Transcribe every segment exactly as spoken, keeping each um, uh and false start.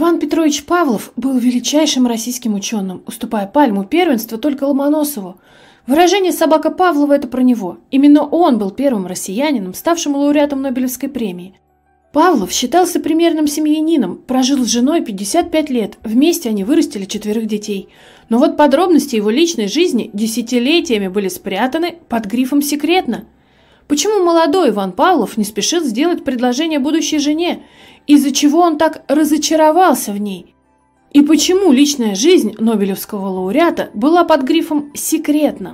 Иван Петрович Павлов был величайшим российским ученым, уступая пальму первенства только Ломоносову. Выражение «собака Павлова» – это про него. Именно он был первым россиянином, ставшим лауреатом Нобелевской премии. Павлов считался примерным семьянином, прожил с женой пятьдесят пять лет, вместе они вырастили четверых детей. Но вот подробности его личной жизни десятилетиями были спрятаны под грифом «секретно». Почему молодой Иван Павлов не спешил сделать предложение будущей жене? Из-за чего он так разочаровался в ней? И почему личная жизнь Нобелевского лауреата была под грифом «секретно»?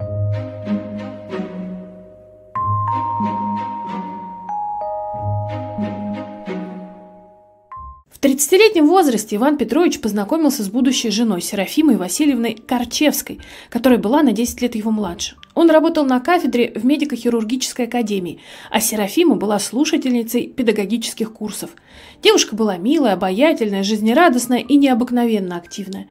В тридцатилетнем возрасте Иван Петрович познакомился с будущей женой Серафимой Васильевной Корчевской, которая была на десять лет его младше. Он работал на кафедре в медико-хирургической академии, а Серафима была слушательницей педагогических курсов. Девушка была милая, обаятельная, жизнерадостная и необыкновенно активная.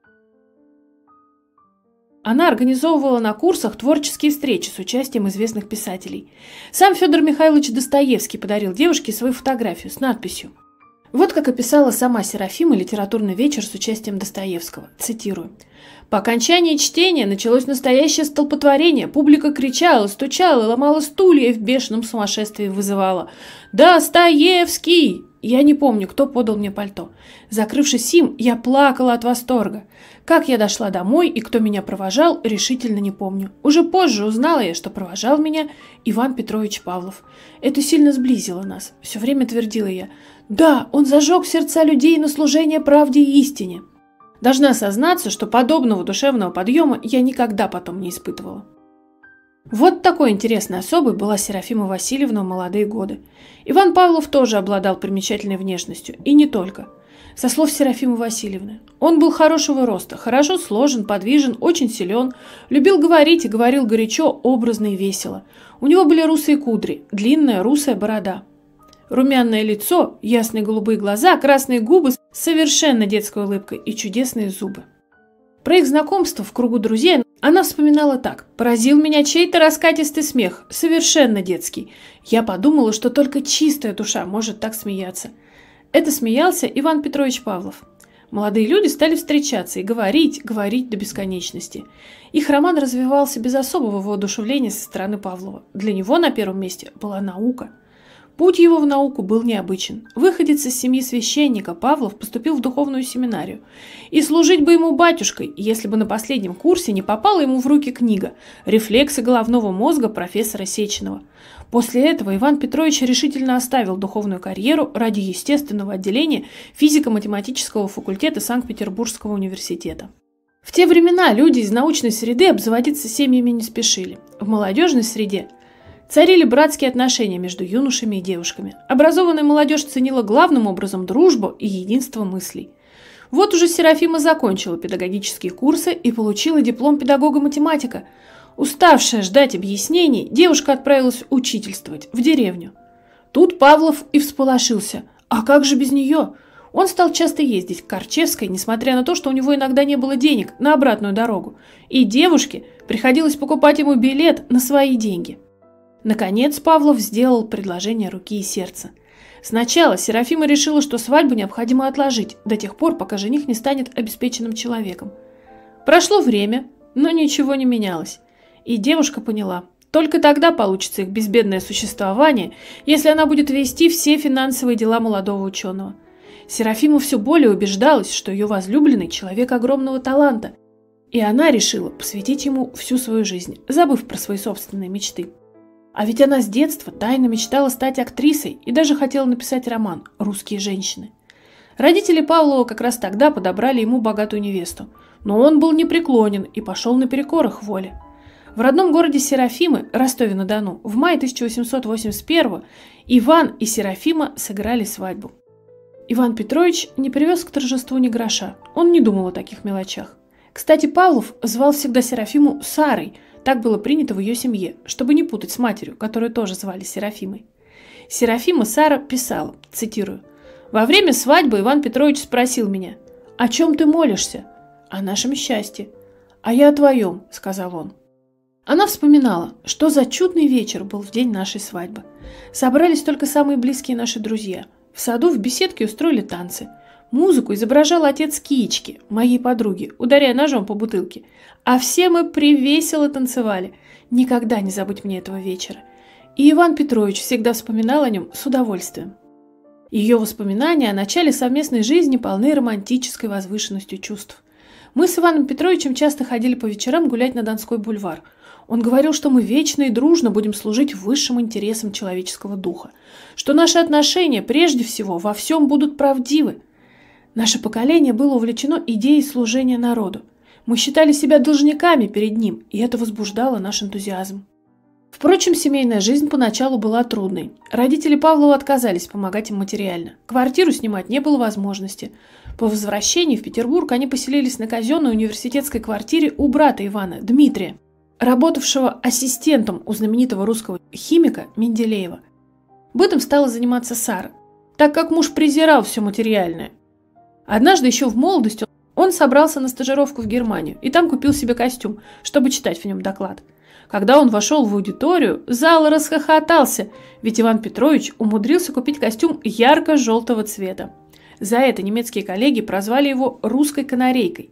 Она организовывала на курсах творческие встречи с участием известных писателей. Сам Федор Михайлович Достоевский подарил девушке свою фотографию с надписью. Вот как описала сама Серафима литературный вечер с участием Достоевского. Цитирую. «По окончании чтения началось настоящее столпотворение. Публика кричала, стучала, ломала стулья и в бешеном сумасшествии вызывала. Достоевский!» Я не помню, кто подал мне пальто. Закрывшись им, я плакала от восторга. Как я дошла домой и кто меня провожал, решительно не помню. Уже позже узнала я, что провожал меня Иван Петрович Павлов. Это сильно сблизило нас. Все время твердила я. Да, он зажег сердца людей на служение правде и истине. Должна сознаться, что подобного душевного подъема я никогда потом не испытывала. Вот такой интересной особой была Серафима Васильевна в молодые годы. Иван Павлов тоже обладал примечательной внешностью, и не только. Со слов Серафимы Васильевны, он был хорошего роста, хорошо сложен, подвижен, очень силен, любил говорить и говорил горячо, образно и весело. У него были русые кудри, длинная русая борода. Румяное лицо, ясные голубые глаза, красные губы с совершенно детской улыбкой и чудесные зубы. Про их знакомство в кругу друзей она вспоминала так. «Поразил меня чей-то раскатистый смех, совершенно детский. Я подумала, что только чистая душа может так смеяться». Это смеялся Иван Петрович Павлов. Молодые люди стали встречаться и говорить, говорить до бесконечности. Их роман развивался без особого воодушевления со стороны Павлова. Для него на первом месте была наука. Путь его в науку был необычен. Выходец из семьи священника, Павлов поступил в духовную семинарию. И служить бы ему батюшкой, если бы на последнем курсе не попала ему в руки книга «Рефлексы головного мозга» профессора Сеченова. После этого Иван Петрович решительно оставил духовную карьеру ради естественного отделения физико-математического факультета Санкт-Петербургского университета. В те времена люди из научной среды обзаводиться семьями не спешили. В молодежной среде царили братские отношения между юношами и девушками. Образованная молодежь ценила главным образом дружбу и единство мыслей. Вот уже Серафима закончила педагогические курсы и получила диплом педагога-математика. Уставшая ждать объяснений, девушка отправилась учительствовать в деревню. Тут Павлов и всполошился. А как же без нее? Он стал часто ездить к Корчевской, несмотря на то, что у него иногда не было денег на обратную дорогу. И девушке приходилось покупать ему билет на свои деньги. Наконец Павлов сделал предложение руки и сердца. Сначала Серафима решила, что свадьбу необходимо отложить до тех пор, пока жених не станет обеспеченным человеком. Прошло время, но ничего не менялось. И девушка поняла, только тогда получится их безбедное существование, если она будет вести все финансовые дела молодого ученого. Серафима все более убеждалась, что ее возлюбленный человек огромного таланта, и она решила посвятить ему всю свою жизнь, забыв про свои собственные мечты. А ведь она с детства тайно мечтала стать актрисой и даже хотела написать роман «Русские женщины». Родители Павлова как раз тогда подобрали ему богатую невесту, но он был непреклонен и пошел наперекор их воле. В родном городе Серафимы, Ростове-на-Дону, в мае тысяча восемьсот восемьдесят первого Иван и Серафима сыграли свадьбу. Иван Петрович не привез к торжеству ни гроша, он не думал о таких мелочах. Кстати, Павлов звал всегда Серафиму Сарой, так было принято в ее семье, чтобы не путать с матерью, которую тоже звали Серафимой. Серафима Сара писала, цитирую, «Во время свадьбы Иван Петрович спросил меня, о чем ты молишься? О нашем счастье. А я о твоем, сказал он». Она вспоминала, что за чудный вечер был в день нашей свадьбы. Собрались только самые близкие наши друзья. В саду в беседке устроили танцы. Музыку изображал отец Киечки, моей подруги, ударяя ножом по бутылке. А все мы привесело танцевали. Никогда не забудь мне этого вечера. И Иван Петрович всегда вспоминал о нем с удовольствием. Ее воспоминания о начале совместной жизни полны романтической возвышенностью чувств. Мы с Иваном Петровичем часто ходили по вечерам гулять на Донской бульвар. Он говорил, что мы вечно и дружно будем служить высшим интересам человеческого духа, что наши отношения прежде всего во всем будут правдивы. Наше поколение было увлечено идеей служения народу. Мы считали себя должниками перед ним, и это возбуждало наш энтузиазм. Впрочем, семейная жизнь поначалу была трудной. Родители Павлова отказались помогать им материально. Квартиру снимать не было возможности. По возвращении в Петербург они поселились на казенной университетской квартире у брата Ивана, Дмитрия, работавшего ассистентом у знаменитого русского химика Менделеева. Бытом стала заниматься Сара, так как муж презирал все материальное. Однажды еще в молодости он собрался на стажировку в Германию и там купил себе костюм, чтобы читать в нем доклад. Когда он вошел в аудиторию, зал расхохотался, ведь Иван Петрович умудрился купить костюм ярко-желтого цвета. За это немецкие коллеги прозвали его «русской канарейкой».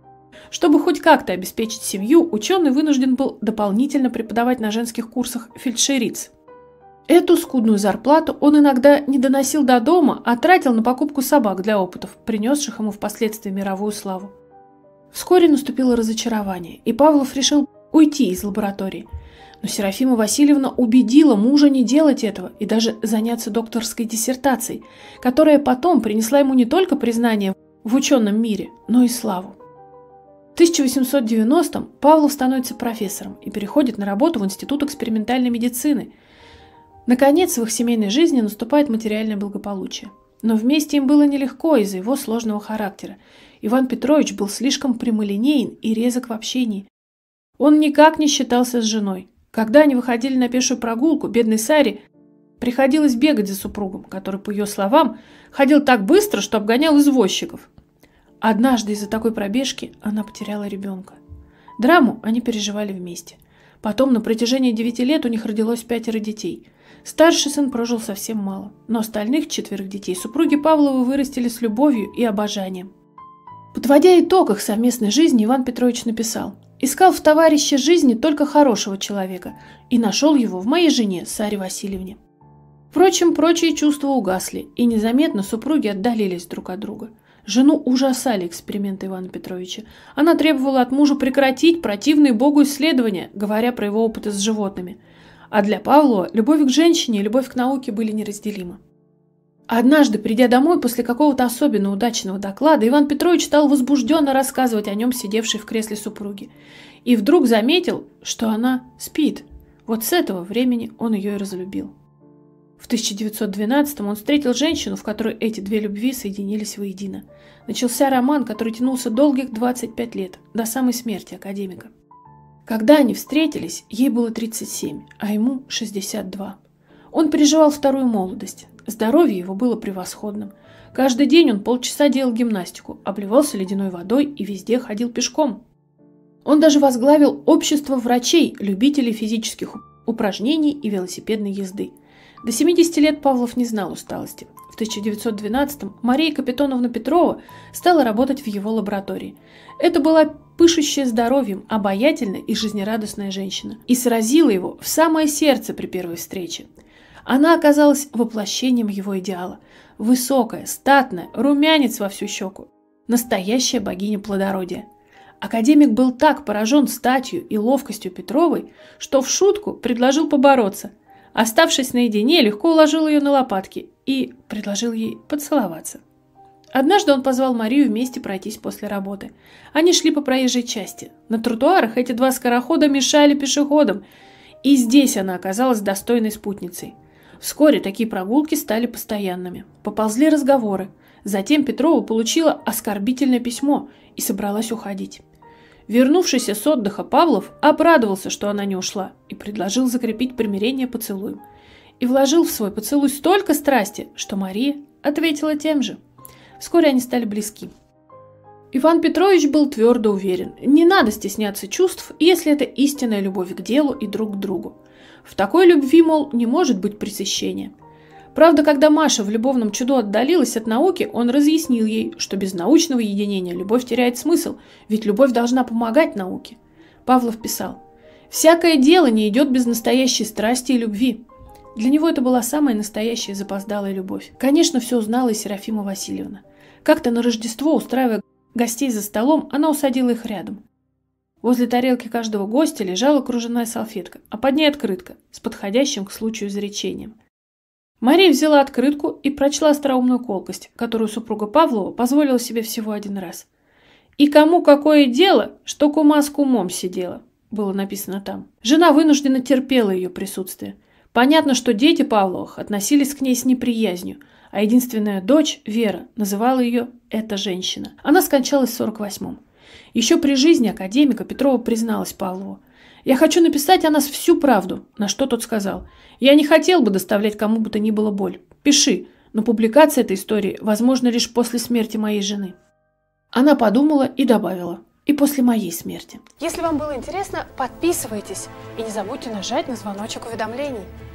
Чтобы хоть как-то обеспечить семью, ученый вынужден был дополнительно преподавать на женских курсах фельдшериц. Эту скудную зарплату он иногда не доносил до дома, а тратил на покупку собак для опытов, принесших ему впоследствии мировую славу. Вскоре наступило разочарование, и Павлов решил уйти из лаборатории. Но Серафима Васильевна убедила мужа не делать этого и даже заняться докторской диссертацией, которая потом принесла ему не только признание в ученом мире, но и славу. В тысяча восемьсот девяностом Павлов становится профессором и переходит на работу в Институт экспериментальной медицины. Наконец, в их семейной жизни наступает материальное благополучие. Но вместе им было нелегко из-за его сложного характера. Иван Петрович был слишком прямолинеен и резок в общении. Он никак не считался с женой. Когда они выходили на пешую прогулку, бедной Саре приходилось бегать за супругом, который, по ее словам, ходил так быстро, что обгонял извозчиков. Однажды из-за такой пробежки она потеряла ребенка. Драму они переживали вместе. Потом на протяжении девяти лет у них родилось пятеро детей. Старший сын прожил совсем мало, но остальных четверых детей супруги Павловы вырастили с любовью и обожанием. Подводя итог их совместной жизни, Иван Петрович написал: «Искал в товарище жизни только хорошего человека и нашел его в моей жене Саре Васильевне». Впрочем, прочие чувства угасли, и незаметно супруги отдалились друг от друга. Жену ужасали эксперименты Ивана Петровича. Она требовала от мужа прекратить противные Богу исследования, говоря про его опыты с животными. А для Павлова любовь к женщине и любовь к науке были неразделимы. Однажды, придя домой после какого-то особенно удачного доклада, Иван Петрович стал возбужденно рассказывать о нем сидевшей в кресле супруги. И вдруг заметил, что она спит. Вот с этого времени он ее и разлюбил. В тысяча девятьсот двенадцатом он встретил женщину, в которой эти две любви соединились воедино. Начался роман, который тянулся долгих двадцать пять лет, до самой смерти академика. Когда они встретились, ей было тридцать семь, а ему шестьдесят два. Он переживал вторую молодость. Здоровье его было превосходным. Каждый день он полчаса делал гимнастику, обливался ледяной водой и везде ходил пешком. Он даже возглавил общество врачей, любителей физических упражнений и велосипедной езды. До семидесяти лет Павлов не знал усталости. В тысяча девятьсот двенадцатом Мария Капитоновна Петрова стала работать в его лаборатории. Это была пышущая здоровьем, обаятельная и жизнерадостная женщина, и сразила его в самое сердце при первой встрече. Она оказалась воплощением его идеала. Высокая, статная, румянец во всю щеку. Настоящая богиня плодородия. Академик был так поражен статью и ловкостью Петровой, что в шутку предложил побороться. Оставшись наедине, легко уложил ее на лопатки и предложил ей поцеловаться. Однажды он позвал Марию вместе пройтись после работы. Они шли по проезжей части. На тротуарах эти два скорохода мешали пешеходам, и здесь она оказалась достойной спутницей. Вскоре такие прогулки стали постоянными. Поползли разговоры. Затем Петрова получила оскорбительное письмо и собралась уходить. Вернувшийся с отдыха Павлов обрадовался, что она не ушла, и предложил закрепить примирение поцелуем. И вложил в свой поцелуй столько страсти, что Мария ответила тем же. Вскоре они стали близки. Иван Петрович был твердо уверен: не надо стесняться чувств, если это истинная любовь к делу и друг к другу. В такой любви, мол, не может быть пресыщения. Правда, когда Маша в любовном чуду отдалилась от науки, он разъяснил ей, что без научного единения любовь теряет смысл, ведь любовь должна помогать науке. Павлов писал: «Всякое дело не идет без настоящей страсти и любви». Для него это была самая настоящая запоздалая любовь. Конечно, все узнала и Серафима Васильевна. Как-то на Рождество, устраивая гостей за столом, она усадила их рядом. Возле тарелки каждого гостя лежала кружевная салфетка, а под ней открытка с подходящим к случаю изречением. Мария взяла открытку и прочла остроумную колкость, которую супруга Павлова позволила себе всего один раз. «И кому какое дело, что кума с кумом сидела», было написано там. Жена вынужденно терпела ее присутствие. Понятно, что дети Павловых относились к ней с неприязнью, а единственная дочь, Вера, называла ее «эта женщина». Она скончалась в сорок восьмом. Еще при жизни академика Петрова призналась Павлову: «Я хочу написать о нас всю правду», на что тот сказал: «Я не хотел бы доставлять кому бы то ни было боль. Пиши, но публикация этой истории возможна лишь после смерти моей жены». Она подумала и добавила: «И после моей смерти». Если вам было интересно, подписывайтесь и не забудьте нажать на звоночек уведомлений.